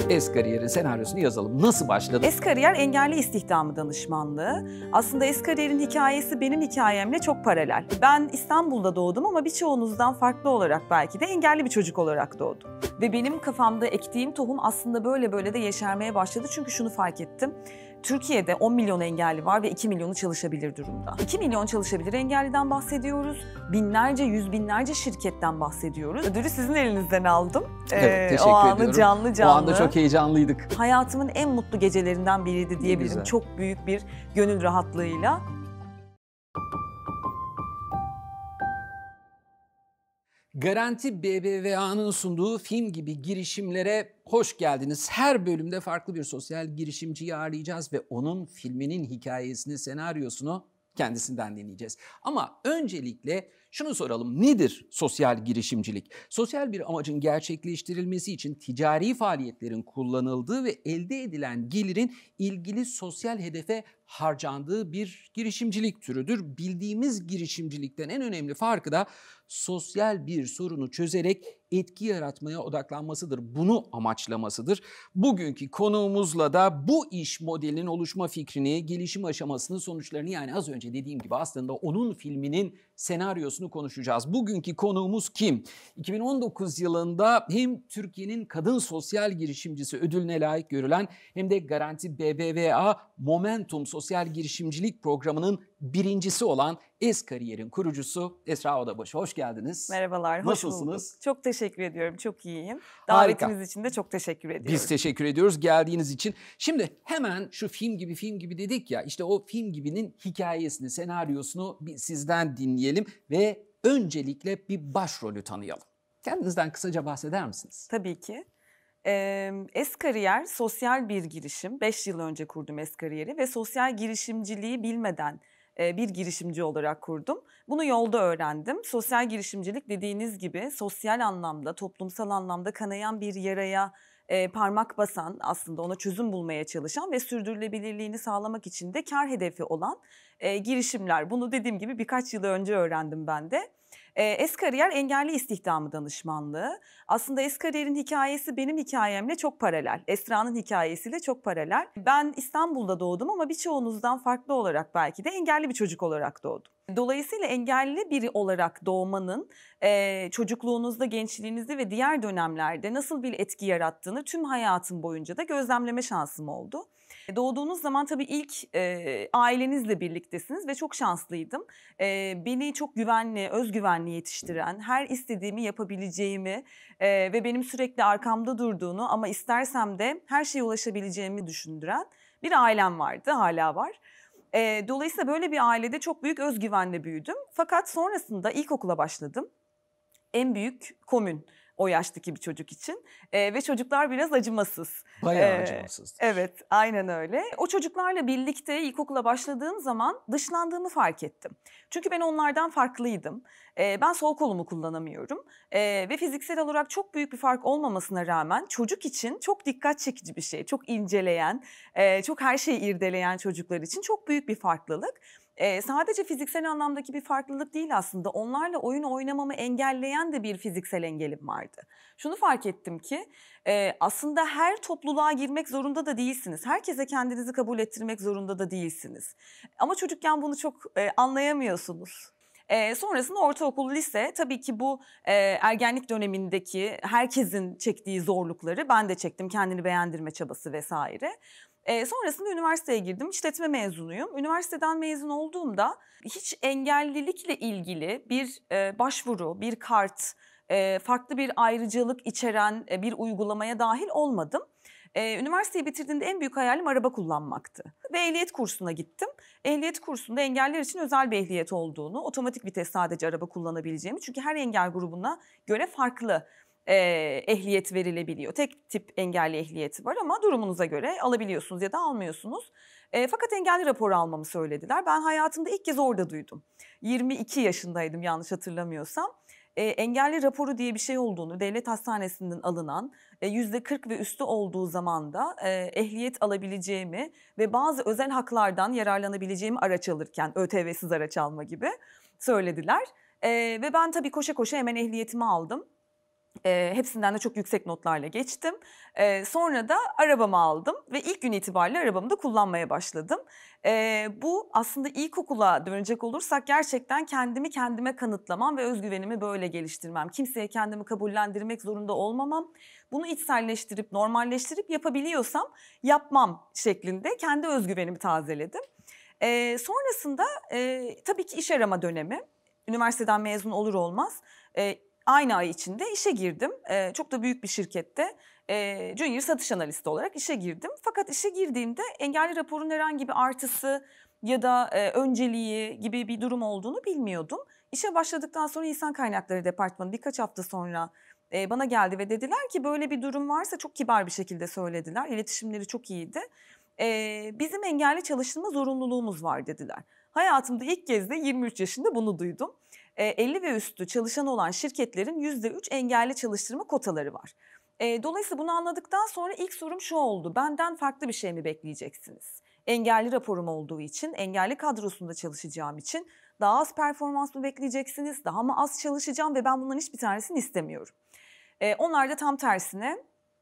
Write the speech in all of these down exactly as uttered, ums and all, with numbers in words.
Es-Kariyer'in senaryosunu yazalım. Nasıl başladı? Es-Kariyer engelli istihdamı danışmanlığı. Aslında Es-Kariyer'in hikayesi benim hikayemle çok paralel. Ben İstanbul'da doğdum ama birçoğunuzdan farklı olarak belki de engelli bir çocuk olarak doğdum. Ve benim kafamda ektiğim tohum aslında böyle böyle de yeşermeye başladı. Çünkü şunu fark ettim. Türkiye'de on milyon engelli var ve iki milyonu çalışabilir durumda. iki milyon çalışabilir engelliden bahsediyoruz. Binlerce, yüz binlerce şirketten bahsediyoruz. Ödülü sizin elinizden aldım. Evet, ee, teşekkür o anı ediyorum. canlı canlı. O anda çok heyecanlıydık. Hayatımın en mutlu gecelerinden biriydi diyebilirim. Güzel. Çok büyük bir gönül rahatlığıyla. Garanti B B V A'nın sunduğu film gibi girişimlere hoş geldiniz. Her bölümde farklı bir sosyal girişimciyi ağırlayacağız ve onun filminin hikayesini, senaryosunu kendisinden dinleyeceğiz. Ama öncelikle şunu soralım. Nedir sosyal girişimcilik? Sosyal bir amacın gerçekleştirilmesi için ticari faaliyetlerin kullanıldığı ve elde edilen gelirin ilgili sosyal hedefe harcandığı bir girişimcilik türüdür. Bildiğimiz girişimcilikten en önemli farkı da sosyal bir sorunu çözerek etki yaratmaya odaklanmasıdır. Bunu amaçlamasıdır. Bugünkü konuğumuzla da bu iş modelinin oluşma fikrini, gelişim aşamasını, sonuçlarını, yani az önce dediğim gibi aslında onun filminin senaryosunu konuşacağız. Bugünkü konuğumuz kim? iki bin on dokuz yılında hem Türkiye'nin kadın sosyal girişimcisi ödülüne layık görülen hem de Garanti B B V A Momentum Sosyal Girişimcilik Programı'nın birincisi olan Es-Kariyer'in kurucusu Esra Odabaşı. Hoş geldiniz. Merhabalar, hoş Nasılsınız? bulduk. Çok teşekkür ediyorum, çok iyiyim. Harika. Davetiniz için de çok teşekkür ediyorum. Biz teşekkür ediyoruz geldiğiniz için. Şimdi hemen şu film gibi film gibi dedik ya, işte o film gibinin hikayesini, senaryosunu bir sizden dinleyelim ve öncelikle bir başrolü tanıyalım. Kendinizden kısaca bahseder misiniz? Tabii ki. Ee, Es-Kariyer sosyal bir girişim. Beş yıl önce kurdum Es-Kariyer'i ve sosyal girişimciliği bilmeden e, bir girişimci olarak kurdum. Bunu yolda öğrendim. Sosyal girişimcilik dediğiniz gibi sosyal anlamda, toplumsal anlamda kanayan bir yaraya e, parmak basan, aslında ona çözüm bulmaya çalışan ve sürdürülebilirliğini sağlamak için de kar hedefi olan e, girişimler. Bunu dediğim gibi birkaç yıl önce öğrendim ben de. Es-Kariyer engelli istihdamı danışmanlığı. Aslında Es-Kariyer'in hikayesi benim hikayemle çok paralel. Esra'nın hikayesiyle çok paralel. Ben İstanbul'da doğdum ama birçoğunuzdan farklı olarak belki de engelli bir çocuk olarak doğdum. Dolayısıyla engelli biri olarak doğmanın e, çocukluğunuzda, gençliğinizde ve diğer dönemlerde nasıl bir etki yarattığını tüm hayatım boyunca da gözlemleme şansım oldu. Doğduğunuz zaman tabii ilk e, ailenizle birliktesiniz ve çok şanslıydım. E, beni çok güvenli, özgüvenli yetiştiren, her istediğimi yapabileceğimi e, ve benim sürekli arkamda durduğunu ama istersem de her şeye ulaşabileceğimi düşündüren bir ailem vardı, hala var. E, dolayısıyla böyle bir ailede çok büyük özgüvenle büyüdüm. Fakat sonrasında ilkokula başladım. En büyük komün o yaştaki bir çocuk için ee, ve çocuklar biraz acımasız. Bayağı ee, acımasız. Evet, aynen öyle. O çocuklarla birlikte ilkokula başladığım zaman dışlandığımı fark ettim. Çünkü ben onlardan farklıydım. Ee, ben sol kolumu kullanamıyorum ee, ve fiziksel olarak çok büyük bir fark olmamasına rağmen çocuk için çok dikkat çekici bir şey. Çok inceleyen, e, çok her şeyi irdeleyen çocuklar için çok büyük bir farklılık. Ee, sadece fiziksel anlamdaki bir farklılık değil aslında. Onlarla oyun oynamamı engelleyen de bir fiziksel engelim vardı. Şunu fark ettim ki e, aslında her topluluğa girmek zorunda da değilsiniz. Herkese kendinizi kabul ettirmek zorunda da değilsiniz. Ama çocukken bunu çok e, anlayamıyorsunuz. E, sonrasında ortaokul, lise, tabii ki bu e, ergenlik dönemindeki herkesin çektiği zorlukları ben de çektim. Kendini beğendirme çabası vesaire. E, sonrasında üniversiteye girdim. İşletme mezunuyum. Üniversiteden mezun olduğumda hiç engellilikle ilgili bir e, başvuru, bir kart, e, farklı bir ayrıcalık içeren e, bir uygulamaya dahil olmadım. E, üniversiteyi bitirdiğimde en büyük hayalim araba kullanmaktı. Ve ehliyet kursuna gittim. Ehliyet kursunda engelliler için özel bir ehliyet olduğunu, otomatik vites sadece araba kullanabileceğimi, çünkü her engel grubuna göre farklı E, ehliyet verilebiliyor. Tek tip engelli ehliyeti var ama durumunuza göre alabiliyorsunuz ya da almıyorsunuz. E, fakat engelli raporu almamı söylediler. Ben hayatımda ilk kez orada duydum. yirmi iki yaşındaydım yanlış hatırlamıyorsam. E, engelli raporu diye bir şey olduğunu, devlet hastanesinden alınan, e, yüzde kırk ve üstü olduğu zaman da e, ehliyet alabileceğimi ve bazı özel haklardan yararlanabileceğimi araç alırken, ÖTV'siz araç alma gibi söylediler. E, ve ben tabii koşa koşa hemen ehliyetimi aldım. E, hepsinden de çok yüksek notlarla geçtim. E, sonra da arabamı aldım ve ilk gün itibariyle arabamı da kullanmaya başladım. E, bu aslında ilkokula dönecek olursak gerçekten kendimi kendime kanıtlamam ve özgüvenimi böyle geliştirmem. Kimseye kendimi kabullendirmek zorunda olmamam. Bunu içselleştirip, normalleştirip yapabiliyorsam yapmam şeklinde kendi özgüvenimi tazeledim. E, sonrasında e, tabii ki iş arama dönemi. Üniversiteden mezun olur olmaz e, aynı ay içinde işe girdim. E, çok da büyük bir şirkette e, junior satış analisti olarak işe girdim. Fakat işe girdiğimde engelli raporun herhangi bir artısı ya da e, önceliği gibi bir durum olduğunu bilmiyordum. İşe başladıktan sonra İnsan Kaynakları Departmanı birkaç hafta sonra e, bana geldi ve dediler ki böyle bir durum varsa, çok kibar bir şekilde söylediler. İletişimleri çok iyiydi. E, bizim engelli çalıştırma zorunluluğumuz var dediler. Hayatımda ilk kez de yirmi üç yaşında bunu duydum. E, elli ve üstü çalışan olan şirketlerin yüzde üç engelli çalıştırma kotaları var. E, dolayısıyla bunu anladıktan sonra ilk sorum şu oldu: benden farklı bir şey mi bekleyeceksiniz? Engelli raporum olduğu için, engelli kadrosunda çalışacağım için daha az performans mı bekleyeceksiniz? Daha mı az çalışacağım ve ben bunların hiçbir tanesini istemiyorum. E, onlar da tam tersine,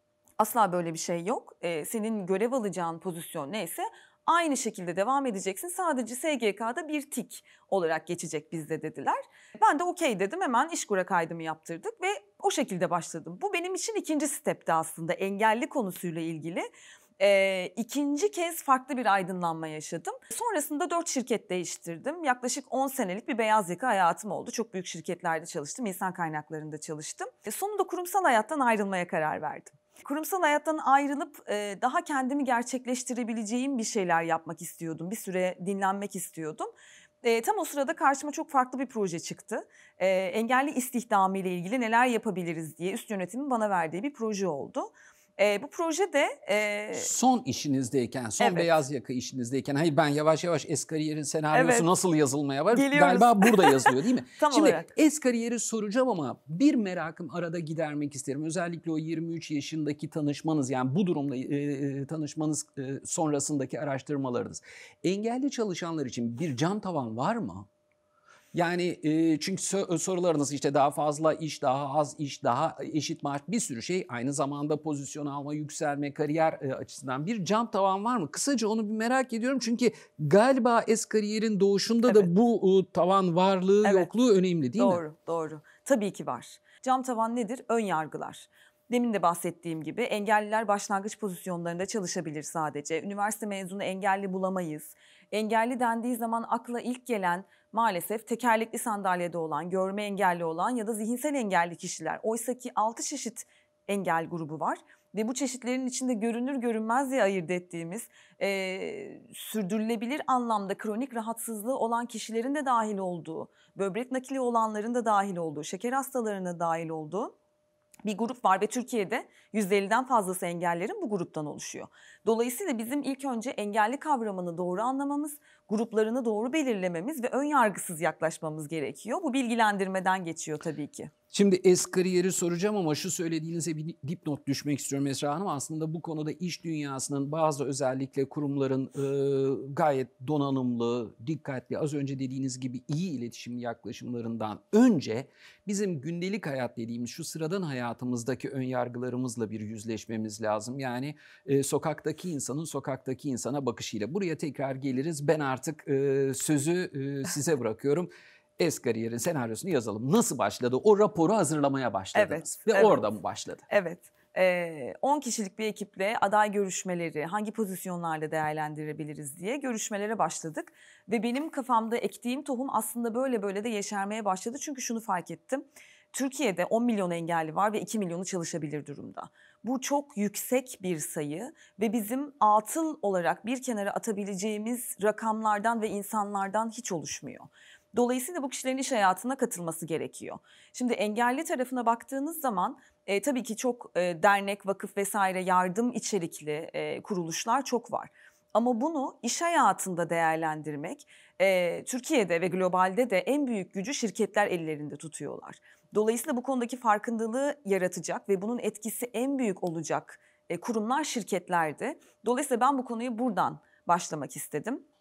asla böyle bir şey yok. E, senin görev alacağın pozisyon neyse aynı şekilde devam edeceksin. Sadece S G K'da bir tik olarak geçecek bizde dediler. Ben de okey dedim, hemen İşkur'a kaydımı yaptırdık ve o şekilde başladım. Bu benim için ikinci stepti aslında engelli konusuyla ilgili. Ee, ikinci kez farklı bir aydınlanma yaşadım. Sonrasında dört şirket değiştirdim. Yaklaşık on senelik bir beyaz yaka hayatım oldu. Çok büyük şirketlerde çalıştım, insan kaynaklarında çalıştım. E, sonunda kurumsal hayattan ayrılmaya karar verdim. Kurumsal hayattan ayrılıp e, daha kendimi gerçekleştirebileceğim bir şeyler yapmak istiyordum. Bir süre dinlenmek istiyordum. E, tam o sırada karşıma çok farklı bir proje çıktı. E, engelli istihdamı ile ilgili neler yapabiliriz diye üst yönetimin bana verdiği bir proje oldu. E, bu proje de... E, Son işinizdeyken, son evet. beyaz yaka işinizdeyken, hayır ben yavaş yavaş Es-Kariyer'in senaryosu Evet. nasıl yazılmaya var? Geliyoruz. Galiba burada yazılıyor değil mi? Tam Şimdi olarak. Es-Kariyer'i soracağım ama bir merakım arada gidermek isterim. Özellikle o yirmi üç yaşındaki tanışmanız, yani bu durumla e, tanışmanız e, sonrasındaki araştırmalarınız. Engelli çalışanlar için bir cam tavan var mı? Yani e, çünkü so- sorularınız işte daha fazla iş, daha az iş, daha eşit maaş, bir sürü şey. Aynı zamanda pozisyon alma, yükselme, kariyer e, açısından bir cam tavan var mı? Kısaca onu bir merak ediyorum çünkü galiba Es-Kariyer'in doğuşunda Evet. da bu e, tavan varlığı Evet. yokluğu önemli değil mi? Doğru, doğru. Tabii ki var. Cam tavan nedir? Ön yargılar. Demin de bahsettiğim gibi engelliler başlangıç pozisyonlarında çalışabilir sadece. Üniversite mezunu engelli bulamayız. Engelli dendiği zaman akla ilk gelen maalesef tekerlekli sandalyede olan, görme engelli olan ya da zihinsel engelli kişiler. Oysa ki altı çeşit engel grubu var. Ve bu çeşitlerin içinde görünür görünmez diye ayırt ettiğimiz e, sürdürülebilir anlamda kronik rahatsızlığı olan kişilerin de dahil olduğu, böbrek nakili olanların da dahil olduğu, şeker hastalarının da dahil olduğu bir grup var ve Türkiye'de yüzde elliden fazlası engellerin bu gruptan oluşuyor. Dolayısıyla bizim ilk önce engelli kavramını doğru anlamamız, gruplarını doğru belirlememiz ve ön yargısız yaklaşmamız gerekiyor. Bu bilgilendirmeden geçiyor tabii ki. Şimdi Es-Kariyer'i soracağım ama şu söylediğinize bir dipnot düşmek istiyorum Esra Hanım. Aslında bu konuda iş dünyasının bazı özellikle kurumların e, gayet donanımlı, dikkatli, az önce dediğiniz gibi iyi iletişim yaklaşımlarından önce bizim gündelik hayat dediğimiz şu sıradan hayatımızdaki ön yargılarımızla bir yüzleşmemiz lazım. Yani e, sokaktaki insanın sokaktaki insana bakışıyla. Buraya tekrar geliriz. Ben artık e, sözü e, size bırakıyorum. Es-Kariyer'in senaryosunu yazalım. Nasıl başladı? O raporu hazırlamaya başladınız. Evet, Ve evet. orada mı başladı? Evet. Ee, on kişilik bir ekiple aday görüşmeleri, hangi pozisyonlarda değerlendirebiliriz diye görüşmelere başladık. Ve benim kafamda ektiğim tohum aslında böyle böyle de yeşermeye başladı. Çünkü şunu fark ettim. Türkiye'de on milyon engelli var ve iki milyonu çalışabilir durumda. Bu çok yüksek bir sayı ve bizim atıl olarak bir kenara atabileceğimiz rakamlardan ve insanlardan hiç oluşmuyor. Dolayısıyla bu kişilerin iş hayatına katılması gerekiyor. Şimdi engelli tarafına baktığınız zaman e, tabii ki çok e, dernek, vakıf vesaire yardım içerikli e, kuruluşlar çok var. Ama bunu iş hayatında değerlendirmek e, Türkiye'de ve globalde de en büyük gücü şirketler ellerinde tutuyorlar. Dolayısıyla bu konudaki farkındalığı yaratacak ve bunun etkisi en büyük olacak e, kurumlar şirketlerdi. Dolayısıyla ben bu konuyu buradan başlamak istedim.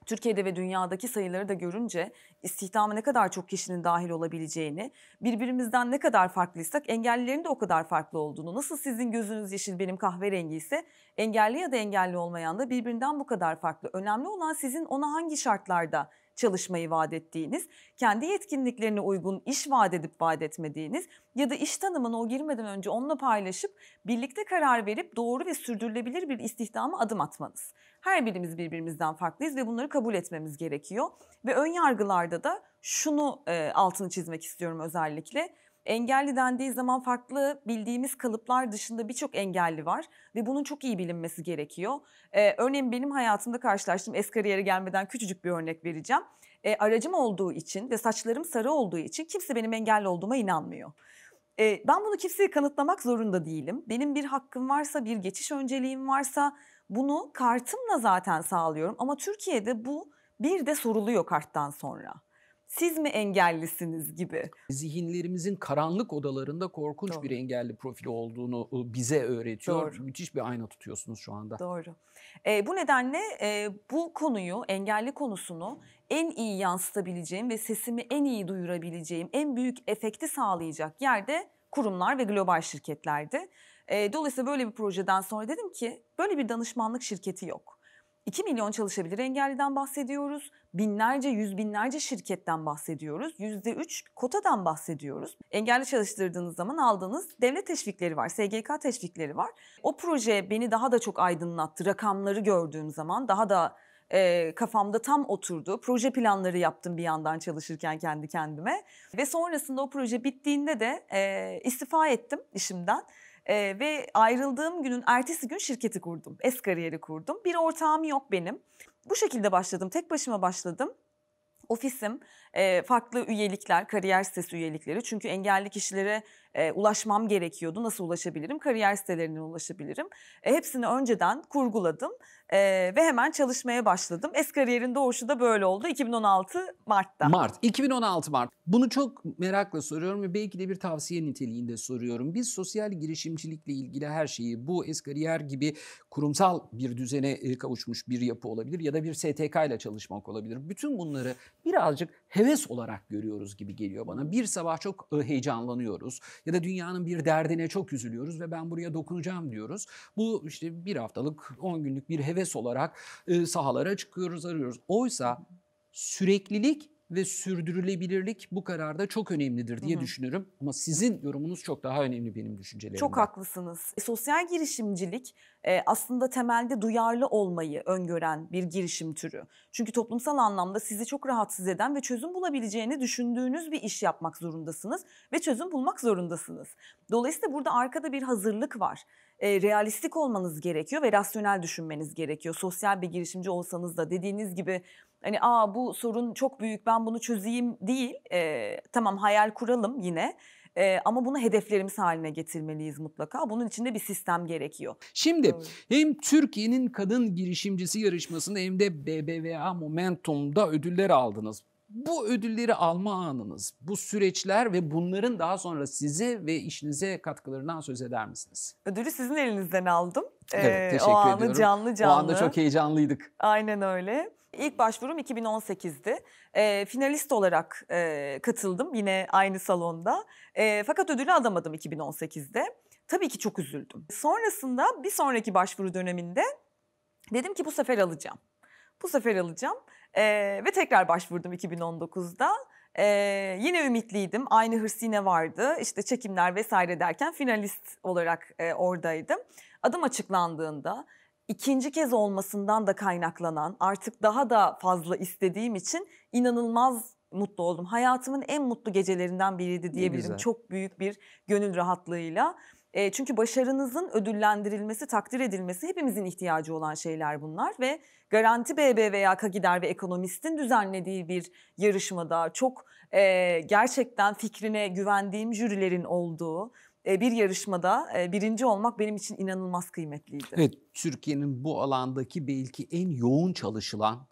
Türkiye'de ve dünyadaki sayıları da görünce istihdama ne kadar çok kişinin dahil olabileceğini, birbirimizden ne kadar farklıysak engellilerin de o kadar farklı olduğunu, nasıl sizin gözünüz yeşil benim kahverengi ise engelli ya da engelli olmayan da birbirinden bu kadar farklı. Önemli olan sizin ona hangi şartlarda çalışmayı vaat ettiğiniz, kendi yetkinliklerine uygun iş vaat edip vaat etmediğiniz ya da iş tanımına o girmeden önce onunla paylaşıp birlikte karar verip doğru ve sürdürülebilir bir istihdama adım atmanız. Her birimiz birbirimizden farklıyız ve bunları kabul etmemiz gerekiyor. Ve ön yargılarda da şunu e, altını çizmek istiyorum özellikle. Engelli dendiği zaman farklı bildiğimiz kalıplar dışında birçok engelli var ve bunun çok iyi bilinmesi gerekiyor. Ee, örneğin benim hayatımda karşılaştığım S-Kariyer'e gelmeden küçücük bir örnek vereceğim. Ee, aracım olduğu için ve saçlarım sarı olduğu için kimse benim engelli olduğuma inanmıyor. Ee, ben bunu kimseye kanıtlamak zorunda değilim. Benim bir hakkım varsa, bir geçiş önceliğim varsa bunu kartımla zaten sağlıyorum. Ama Türkiye'de bu bir de soruluyor karttan sonra. Siz mi engellisiniz gibi. Zihinlerimizin karanlık odalarında korkunç Doğru. bir engelli profili olduğunu bize öğretiyor. Doğru. Müthiş bir ayna tutuyorsunuz şu anda. Doğru. E, bu nedenle e, bu konuyu, engelli konusunu en iyi yansıtabileceğim ve sesimi en iyi duyurabileceğim, en büyük efekti sağlayacak yerde kurumlar ve global şirketlerdi. E, dolayısıyla böyle bir projeden sonra dedim ki böyle bir danışmanlık şirketi yok. iki milyon çalışabilir engelliden bahsediyoruz. Binlerce, yüz binlerce şirketten bahsediyoruz. yüzde üç kotadan bahsediyoruz. Engelli çalıştırdığınız zaman aldığınız devlet teşvikleri var, S G K teşvikleri var. O proje beni daha da çok aydınlattı. Rakamları gördüğüm zaman daha da e, kafamda tam oturdu. Proje planları yaptım bir yandan çalışırken kendi kendime. Ve sonrasında o proje bittiğinde de e, istifa ettim işimden. Ee, ve ayrıldığım günün ertesi gün şirketi kurdum. S-Kariyer'i kurdum. Bir ortağım yok benim. Bu şekilde başladım. Tek başıma başladım. Ofisim, e, farklı üyelikler, kariyer sitesi üyelikleri. Çünkü engelli kişilere e, ulaşmam gerekiyordu. Nasıl ulaşabilirim? Kariyer sitelerinden ulaşabilirim. E, hepsini önceden kurguladım e, ve hemen çalışmaya başladım. S-Kariyer'in doğuşu da böyle oldu. iki bin on altı Mart'ta. Mart, iki bin on altı Mart. Bunu çok merakla soruyorum ve belki de bir tavsiye niteliğinde soruyorum. Biz sosyal girişimcilikle ilgili her şeyi bu S-Kariyer gibi kurumsal bir düzene kavuşmuş bir yapı olabilir ya da bir S T K ile çalışmak olabilir. Bütün bunları birazcık heves olarak görüyoruz gibi geliyor bana. Bir sabah çok heyecanlanıyoruz ya da dünyanın bir derdine çok üzülüyoruz ve ben buraya dokunacağım diyoruz. Bu işte bir haftalık, on günlük bir heves olarak sahalara çıkıyoruz, arıyoruz. Oysa süreklilik ve sürdürülebilirlik bu kararda çok önemlidir diye hı hı. düşünürüm. Ama sizin yorumunuz çok daha önemli benim düşüncelerimden. Çok haklısınız. E, sosyal girişimcilik e, aslında temelde duyarlı olmayı öngören bir girişim türü. Çünkü toplumsal anlamda sizi çok rahatsız eden ve çözüm bulabileceğini düşündüğünüz bir iş yapmak zorundasınız ve çözüm bulmak zorundasınız. Dolayısıyla burada arkada bir hazırlık var. E, realistik olmanız gerekiyor ve rasyonel düşünmeniz gerekiyor. Sosyal bir girişimci olsanız da dediğiniz gibi hani aa bu sorun çok büyük ben bunu çözeyim değil. E, tamam hayal kuralım yine. Ee, ama bunu hedeflerimiz haline getirmeliyiz mutlaka. Bunun için de bir sistem gerekiyor. Şimdi Doğru. Hem Türkiye'nin kadın girişimcisi yarışmasında hem de B B V A Momentum'da ödüller aldınız. Bu ödülleri alma anınız, bu süreçler ve bunların daha sonra size ve işinize katkılarından söz eder misiniz? Ödülü sizin elinizden aldım. Evet, teşekkür o anı ediyorum. canlı canlı. O anda çok heyecanlıydık. Aynen öyle. İlk başvurum iki bin on sekizdi. E, finalist olarak e, katıldım yine aynı salonda. E, fakat ödülü alamadım iki bin on sekizde. Tabii ki çok üzüldüm. Sonrasında bir sonraki başvuru döneminde dedim ki bu sefer alacağım. Bu sefer alacağım e, ve tekrar başvurdum iki bin on dokuzda. Ee, yine ümitliydim. Aynı hırs yine vardı. İşte çekimler vesaire derken finalist olarak e, oradaydım. Adım açıklandığında ikinci kez olmasından da kaynaklanan artık daha da fazla istediğim için inanılmaz mutlu oldum. Hayatımın en mutlu gecelerinden biriydi diyebilirim. Çok büyük bir gönül rahatlığıyla. E, çünkü başarınızın ödüllendirilmesi, takdir edilmesi hepimizin ihtiyacı olan şeyler bunlar ve Garanti B B V A Kagider ve Ekonomist'in düzenlediği bir yarışmada çok e, gerçekten fikrine güvendiğim jürilerin olduğu e, bir yarışmada e, birinci olmak benim için inanılmaz kıymetliydi. Evet, Türkiye'nin bu alandaki belki en yoğun çalışılan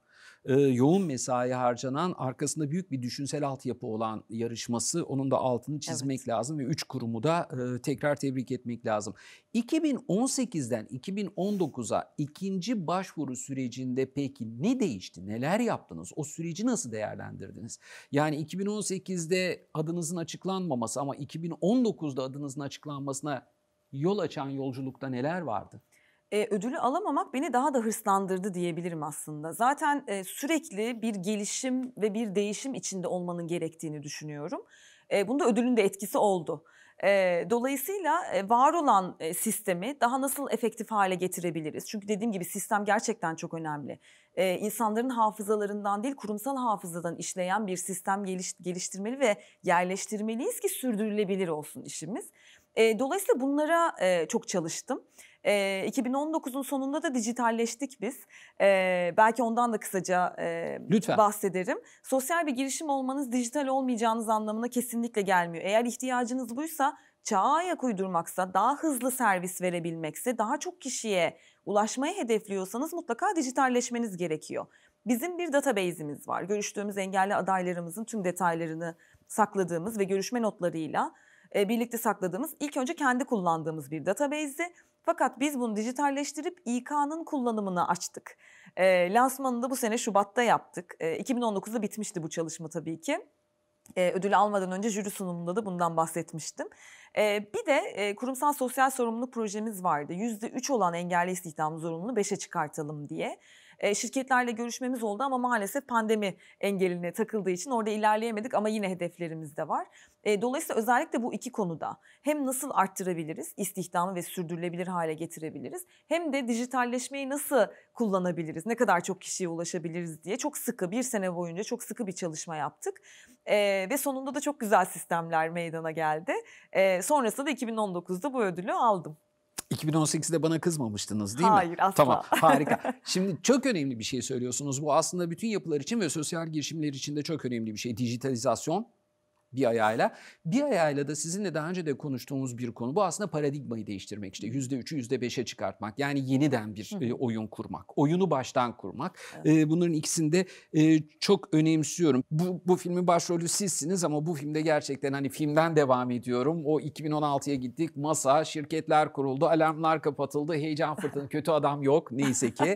e, yoğun mesai harcanan, arkasında büyük bir düşünsel altyapı olan yarışması. Onun da altını çizmek Evet. lazım ve üç kurumu da e, tekrar tebrik etmek lazım. iki bin on sekizden iki bin on dokuza ikinci başvuru sürecinde peki ne değişti? Neler yaptınız? O süreci nasıl değerlendirdiniz? Yani iki bin on sekizde adınızın açıklanmaması ama iki bin on dokuzda adınızın açıklanmasına yol açan yolculukta neler vardı? Eee, ödülü alamamak beni daha da hırslandırdı diyebilirim aslında. Zaten, eee, sürekli bir gelişim ve bir değişim içinde olmanın gerektiğini düşünüyorum. Eee, bunda ödülün de etkisi oldu. Eee, dolayısıyla, eee, var olan, eee, sistemi daha nasıl efektif hale getirebiliriz? Çünkü dediğim gibi sistem gerçekten çok önemli. Eee, insanların hafızalarından değil, kurumsal hafızadan işleyen bir sistem geliş geliştirmeli ve yerleştirmeliyiz ki sürdürülebilir olsun işimiz. Eee, dolayısıyla bunlara, eee, çok çalıştım. Eee, iki bin on dokuzun sonunda da dijitalleştik biz. Eee, belki ondan da kısaca, eee, Lütfen. bahsederim. Sosyal bir girişim olmanız dijital olmayacağınız anlamına kesinlikle gelmiyor. Eğer ihtiyacınız buysa, çağa ayak uydurmaksa, daha hızlı servis verebilmekse, daha çok kişiye ulaşmayı hedefliyorsanız mutlaka dijitalleşmeniz gerekiyor. Bizim bir database'imiz var. Görüştüğümüz engelli adaylarımızın tüm detaylarını sakladığımız ve görüşme notlarıyla eee, birlikte sakladığımız, ilk önce kendi kullandığımız bir database'di. Fakat biz bunu dijitalleştirip İK'nın kullanımını açtık. Eee, lansmanını da bu sene Şubat'ta yaptık. Eee, iki bin on dokuzda bitmişti bu çalışma tabii ki. Eee, ödülü almadan önce jüri sunumunda da bundan bahsetmiştim. Eee, bir de eee, kurumsal sosyal sorumluluk projemiz vardı. yüzde üç olan engelli istihdam zorunluluğunu beşe çıkartalım diye. Eee, şirketlerle görüşmemiz oldu ama maalesef pandemi engeline takıldığı için orada ilerleyemedik ama yine hedeflerimiz de var. Eee, dolayısıyla özellikle bu iki konuda hem nasıl arttırabiliriz, istihdamı ve sürdürülebilir hale getirebiliriz, hem de dijitalleşmeyi nasıl kullanabiliriz, ne kadar çok kişiye ulaşabiliriz diye çok sıkı, bir sene boyunca çok sıkı bir çalışma yaptık. Eee, ve sonunda da çok güzel sistemler meydana geldi. Eee, sonrasında da iki bin on dokuzda bu ödülü aldım. iki bin on sekizde bana kızmamıştınız değil mi? Hayır, asla. Tamam, harika. Şimdi çok önemli bir şey söylüyorsunuz. Bu aslında bütün yapılar için ve sosyal girişimler için de çok önemli bir şey. Dijitalizasyon bir ayağıyla. Bir ayağıyla da sizinle daha önce de konuştuğumuz bir konu. Bu aslında paradigmayı değiştirmek. İşte yüzde üçü yüzde beşe çıkartmak. Yani yeniden bir e, oyun kurmak. Oyunu baştan kurmak. Evet. E, bunların ikisini de e, çok önemsiyorum. Bu, bu filmin başrolü sizsiniz ama bu filmde gerçekten hani filmden devam ediyorum. O iki bin on altıya gittik. Masa, şirketler kuruldu, alarmlar kapatıldı, heyecan fırtına, kötü adam yok neyse ki.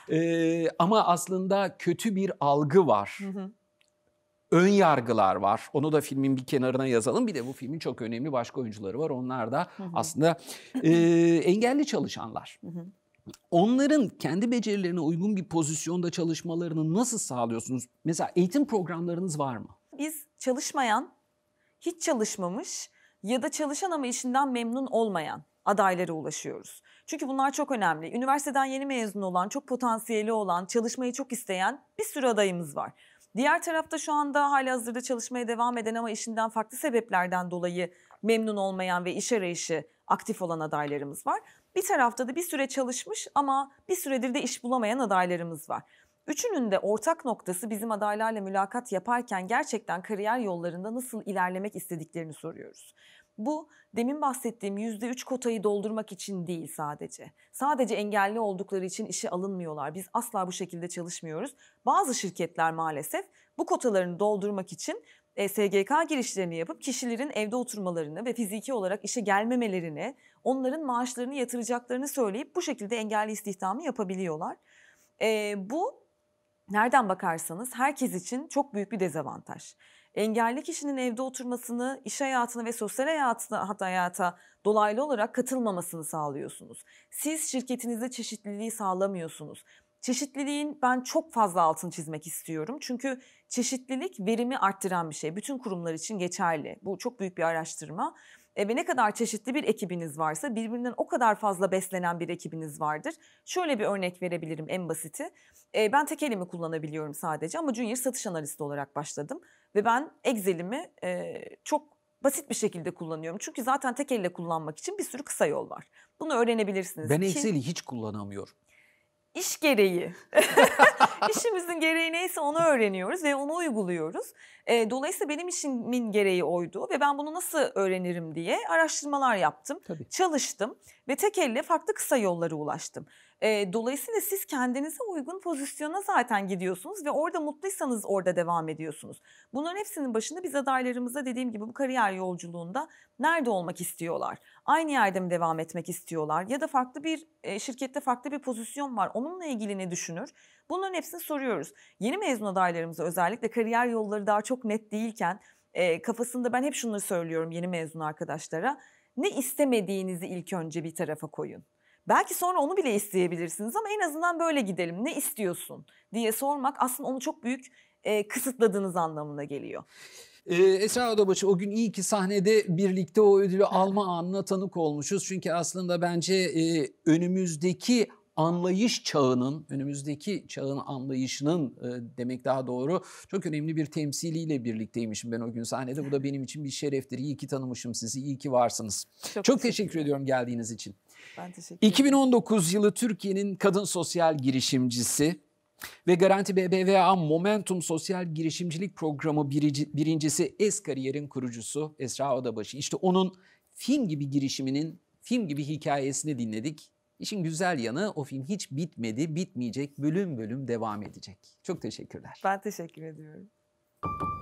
E, ama aslında kötü bir algı var. Hı hı. Ön yargılar var. Onu da filmin bir kenarına yazalım. Bir de bu filmin çok önemli başka oyuncuları var. Onlar da Hı hı. aslında e, engelli çalışanlar. Hı hı. Onların kendi becerilerine uygun bir pozisyonda çalışmalarını nasıl sağlıyorsunuz? Mesela eğitim programlarınız var mı? Biz çalışmayan, hiç çalışmamış ya da çalışan ama işinden memnun olmayan adaylara ulaşıyoruz. Çünkü bunlar çok önemli. Üniversiteden yeni mezun olan, çok potansiyeli olan, çalışmayı çok isteyen bir sürü adayımız var. Diğer tarafta şu anda halihazırda çalışmaya devam eden ama işinden farklı sebeplerden dolayı memnun olmayan ve iş arayışı aktif olan adaylarımız var. Bir tarafta da bir süre çalışmış ama bir süredir de iş bulamayan adaylarımız var. Üçünün de ortak noktası, bizim adaylarla mülakat yaparken gerçekten kariyer yollarında nasıl ilerlemek istediklerini soruyoruz. Bu demin bahsettiğim yüzde üç kotayı doldurmak için değil sadece. Sadece engelli oldukları için işe alınmıyorlar. Biz asla bu şekilde çalışmıyoruz. Bazı şirketler maalesef bu kotalarını doldurmak için e, S G K girişlerini yapıp kişilerin evde oturmalarını ve fiziki olarak işe gelmemelerini, onların maaşlarını yatıracaklarını söyleyip bu şekilde engelli istihdamı yapabiliyorlar. E, bu nereden bakarsanız herkes için çok büyük bir dezavantaj. Engelli kişinin evde oturmasını, iş hayatına ve sosyal hayatına, hatta hayata dolaylı olarak katılmamasını sağlıyorsunuz. Siz şirketinizde çeşitliliği sağlamıyorsunuz. Çeşitliliğin ben çok fazla altını çizmek istiyorum. Çünkü çeşitlilik verimi arttıran bir şey. Bütün kurumlar için geçerli. Bu çok büyük bir araştırma. E, ve ne kadar çeşitli bir ekibiniz varsa birbirinden o kadar fazla beslenen bir ekibiniz vardır. Şöyle bir örnek verebilirim en basiti. E, ben tek elimi kullanabiliyorum sadece ama junior satış analisti olarak başladım. Ve ben Excel'imi e, çok basit bir şekilde kullanıyorum. Çünkü zaten tek elle kullanmak için bir sürü kısa yol var. Bunu öğrenebilirsiniz. Ben ki Excel'i hiç kullanamıyorum. İş gereği. İşimizin gereği neyse onu öğreniyoruz ve onu uyguluyoruz. E, dolayısıyla benim işimin gereği oydu ve ben bunu nasıl öğrenirim diye araştırmalar yaptım. Tabii. Çalıştım ve tek elle farklı kısa yollara ulaştım. E, dolayısıyla siz kendinize uygun pozisyona zaten gidiyorsunuz ve orada mutluysanız orada devam ediyorsunuz. Bunların hepsinin başında biz adaylarımıza dediğim gibi bu kariyer yolculuğunda nerede olmak istiyorlar? Aynı yerde mi devam etmek istiyorlar? Ya da farklı bir e, şirkette farklı bir pozisyon var. Onunla ilgili ne düşünür? Bunların hepsini soruyoruz. Yeni mezun adaylarımıza özellikle kariyer yolları daha çok net değilken e, kafasında ben hep şunları söylüyorum yeni mezun arkadaşlara. Ne istemediğinizi ilk önce bir tarafa koyun. Belki sonra onu bile isteyebilirsiniz ama en azından böyle gidelim. Ne istiyorsun diye sormak aslında onu çok büyük e, kısıtladığınız anlamına geliyor. Ee, Esra Odabaşı, o gün iyi ki sahnede birlikte o ödülü alma anına tanık olmuşuz. Çünkü aslında bence e, önümüzdeki anlayış çağının, önümüzdeki çağın anlayışının e, demek daha doğru, çok önemli bir temsiliyle birlikteymişim ben o gün sahnede. Bu da benim için bir şereftir. İyi ki tanımışım sizi, iyi ki varsınız. Çok, çok teşekkür ediyorum geldiğiniz için. Ben teşekkür ederim. iki bin on dokuz yılı Türkiye'nin kadın sosyal girişimcisi ve Garanti B B V A Momentum Sosyal Girişimcilik Programı birinci, birincisi Es-Kariyer'in kurucusu Esra Odabaşı. İşte onun film gibi girişiminin film gibi hikayesini dinledik. İşin güzel yanı, o film hiç bitmedi, bitmeyecek, bölüm bölüm devam edecek. Çok teşekkürler. Ben teşekkür ediyorum.